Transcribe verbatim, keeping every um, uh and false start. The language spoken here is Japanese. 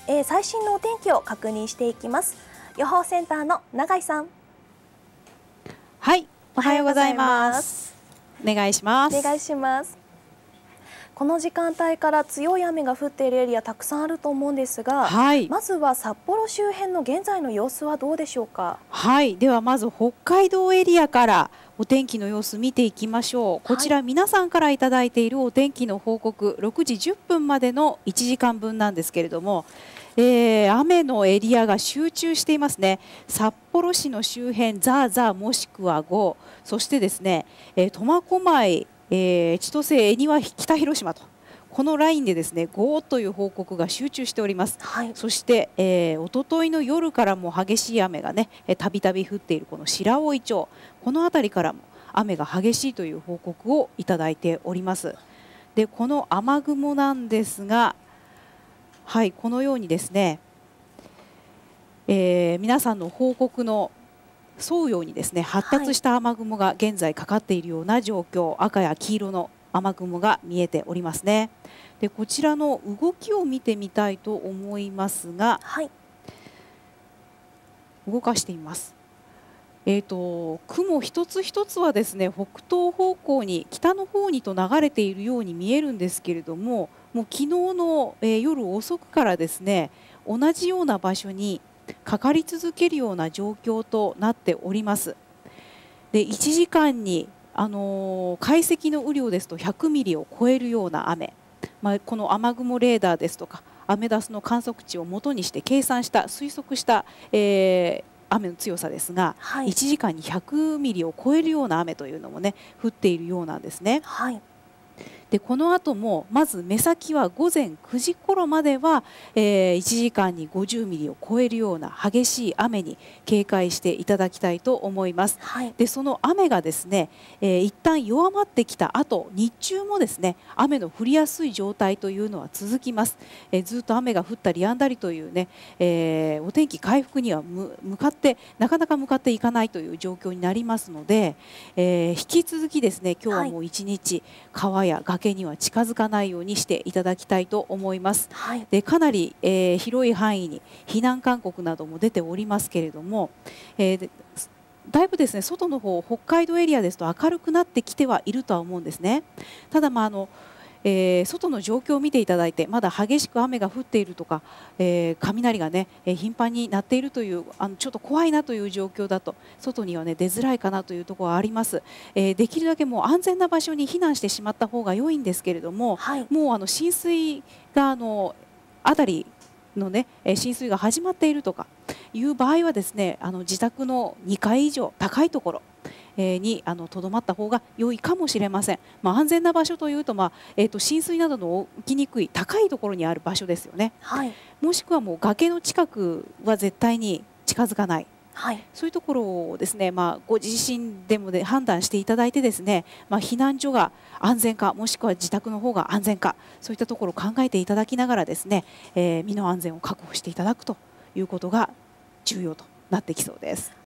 えー、最新のお天気を確認していきます。予報センターの永井さん。 はい、おはようございます。お願いします。 お願いします。この時間帯から強い雨が降っているエリアたくさんあると思うんですが、はい、まずは札幌周辺の現在の様子はどうでしょうか。 はい、ではまず北海道エリアからお天気の様子見ていきましょう。こちら皆さんからいただいているお天気の報告、ろくじじゅっぷんまでのいちじかんぶんなんですけれども、えー、雨のエリアが集中していますね。札幌市の周辺、ザーザーもしくはご、そしてですね、えー、苫小牧、えー、千歳、恵庭、北広島とこのラインでですねごという報告が集中しております。はい、そして、えー、一昨日の夜からも激しい雨がねたびたび降っているこの白老町、この辺りからも雨が激しいという報告をいただいております。でこの雨雲なんですが、はい、このようにですね、えー、皆さんの報告の沿うようにですね発達した雨雲が現在かかっているような状況、赤や黄色の雨雲が見えておりますね。でこちらの動きを見てみたいと思いますが、はい、動かしてみます。えーと、雲一つ一つはですね北東方向に北の方にと流れているように見えるんですけれども、もう昨日の、えー、夜遅くからですね同じような場所にかかり続けるような状況となっております。でいちじかんにあのー、解析の雨量ですとひゃくミリを超えるような雨、まあ、この雨雲レーダーですとかアメダスの観測値をもとにして計算した推測した、えー、雨の強さですが、はい、いちじかんにひゃくミリを超えるような雨というのもね降っているようなんですね。はい、でこの後もまず目先は午前くじ頃までは、えー、いちじかんにごじゅうミリを超えるような激しい雨に警戒していただきたいと思います。はい、でその雨がですね、えー、一旦弱まってきた後、日中もですね雨の降りやすい状態というのは続きます。えー、ずっと雨が降ったり止んだりというね、えー、お天気回復には向かってなかなか向かっていかないという状況になりますので、えー、引き続きですね今日はもう一日、はい、川や崖には近づかないようにしていただきたいと思います。はい、でかなり、えー、広い範囲に避難勧告なども出ておりますけれども、えー、だいぶですね外の方、北海道エリアですと明るくなってきてはいるとは思うんですね。ただまああのえー、外の状況を見ていただいて、まだ激しく雨が降っているとか、えー、雷がね、えー、頻繁に鳴っているという、あのちょっと怖いなという状況だと外にはね出づらいかなというところはあります。えー、できるだけもう安全な場所に避難してしまった方が良いんですけれども、はい、もうあの浸水があの辺りのね浸水が始まっているとかいう場合はですね、あの自宅のにかい以上高いところにとどまった方が良いかもしれません。まあ、安全な場所というと、まあえー、と浸水などの起きにくい高いところにある場所ですよね。はい、もしくはもう崖の近くは絶対に近づかない、はい、そういうところをですね、まあ、ご自身でもで判断していただいてですね、まあ、避難所が安全かもしくは自宅の方が安全か、そういったところを考えていただきながらですね、えー、身の安全を確保していただくということが重要となってきそうです。